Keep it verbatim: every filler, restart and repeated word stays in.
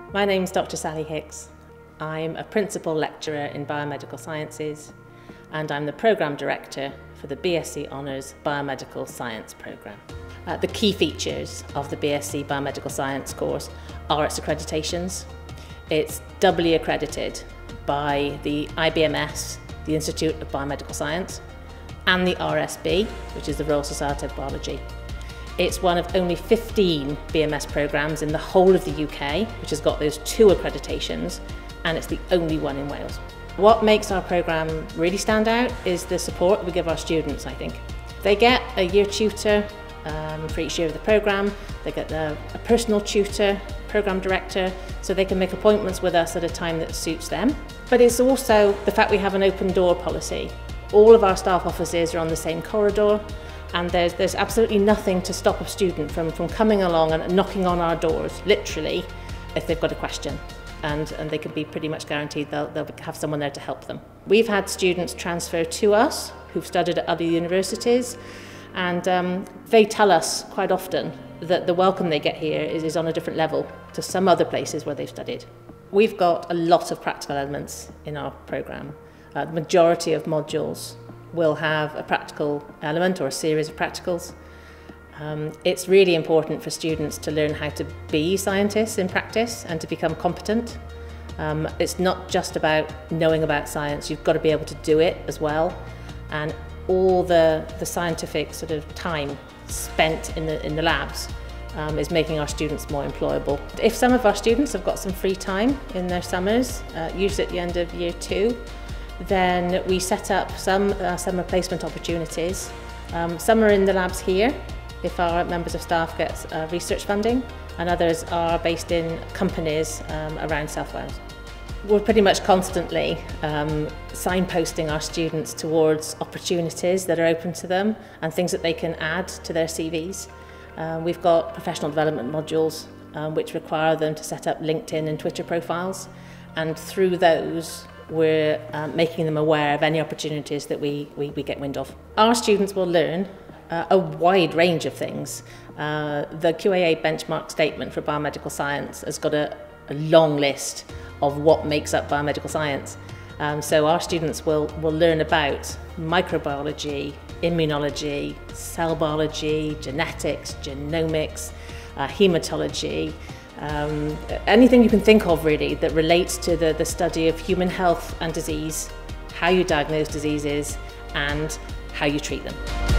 My name's Doctor Sally Hicks. I'm a Principal Lecturer in Biomedical Sciences and I'm the Programme Director for the B S c Honours Biomedical Science Programme. Uh, the key features of the B S c Biomedical Science course are its accreditations. It's doubly accredited by the I B M S, the Institute of Biomedical Science, and the R S B, which is the Royal Society of Biology. It's one of only fifteen B M S programmes in the whole of the U K, which has got those two accreditations, and it's the only one in Wales. What makes our programme really stand out is the support we give our students, I think. They get a year tutor um, for each year of the programme, they get a, a personal tutor, programme director, so they can make appointments with us at a time that suits them. But it's also the fact we have an open door policy. All of our staff offices are on the same corridor, and there's, there's absolutely nothing to stop a student from, from coming along and knocking on our doors, literally, if they've got a question. And, and they can be pretty much guaranteed they'll, they'll have someone there to help them. We've had students transfer to us who've studied at other universities, and um, they tell us quite often that the welcome they get here is, is on a different level to some other places where they've studied. We've got a lot of practical elements in our programme. Uh, the majority of modules will have a practical element or a series of practicals. Um, it's really important for students to learn how to be scientists in practice and to become competent. Um, it's not just about knowing about science, you've got to be able to do it as well. And all the, the scientific sort of time spent in the, in the labs um, is making our students more employable. If some of our students have got some free time in their summers, uh, usually at the end of year two, then we set up some uh, summer placement opportunities. Um, some are in the labs here, if our members of staff get uh, research funding, and others are based in companies um, around South Wales. We're pretty much constantly um, signposting our students towards opportunities that are open to them and things that they can add to their C Vs. Uh, we've got professional development modules um, which require them to set up LinkedIn and Twitter profiles, and through those we're um, making them aware of any opportunities that we, we, we get wind of. Our students will learn uh, a wide range of things. Uh, the Q A A benchmark statement for biomedical science has got a, a long list of what makes up biomedical science. Um, so our students will, will learn about microbiology, immunology, cell biology, genetics, genomics, uh, hematology, Um, anything you can think of really that relates to the, the study of human health and disease, how you diagnose diseases and how you treat them.